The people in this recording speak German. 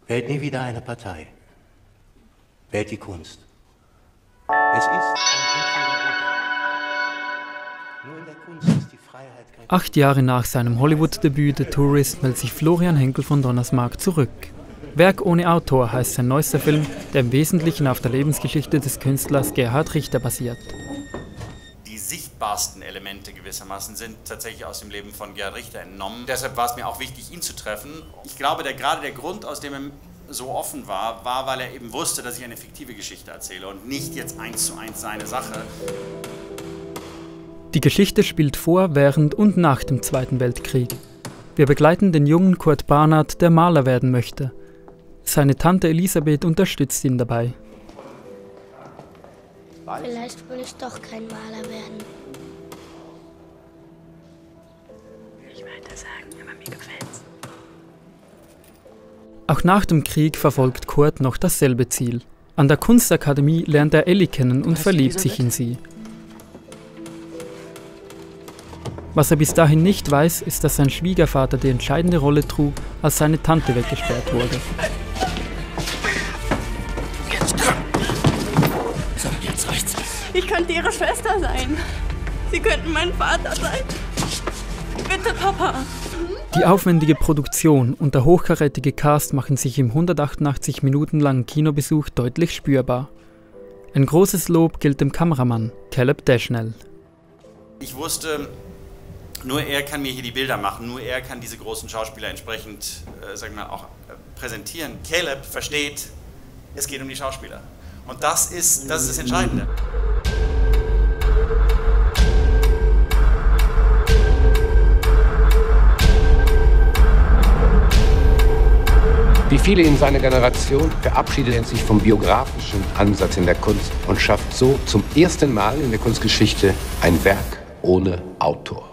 Wählt nie wieder eine Partei. Wählt die Kunst. Es ist ein Entweder-Oder. Nur in der Kunst ist die Freiheit kein... 8 Jahre nach seinem Hollywood-Debüt The Tourist meldet sich Florian Henkel von Donnersmarck zurück. Werk ohne Autor heißt sein neuester Film, der im Wesentlichen auf der Lebensgeschichte des Künstlers Gerhard Richter basiert. Die sichtbarsten Elemente gewissermaßen sind tatsächlich aus dem Leben von Gerhard Richter entnommen. Deshalb war es mir auch wichtig, ihn zu treffen. Ich glaube, gerade der Grund, aus dem er so offen war, weil er eben wusste, dass ich eine fiktive Geschichte erzähle und nicht jetzt 1:1 seine Sache. Die Geschichte spielt vor, während und nach dem Zweiten Weltkrieg. Wir begleiten den jungen Kurt Barnard, der Maler werden möchte. Seine Tante Elisabeth unterstützt ihn dabei. Vielleicht will ich doch kein Maler werden. Nicht weiter sagen, aber mir gefällt's. Auch nach dem Krieg verfolgt Kurt noch dasselbe Ziel. An der Kunstakademie lernt er Elli kennen und verliebt sich in sie. Was er bis dahin nicht weiß, ist, dass sein Schwiegervater die entscheidende Rolle trug, als seine Tante weggesperrt wurde. So, jetzt reicht's. Ich könnte Ihre Schwester sein. Sie könnten mein Vater sein. Bitte, Papa. Die aufwendige Produktion und der hochkarätige Cast machen sich im 188 Minuten langen Kinobesuch deutlich spürbar. Ein großes Lob gilt dem Kameramann, Caleb Deschnell. Ich wusste, nur er kann mir hier die Bilder machen, nur er kann diese großen Schauspieler entsprechend auch präsentieren. Caleb versteht, es geht um die Schauspieler. Und das ist das Entscheidende. Wie viele in seiner Generation verabschiedet er sich vom biografischen Ansatz in der Kunst und schafft so zum ersten Mal in der Kunstgeschichte ein Werk ohne Autor.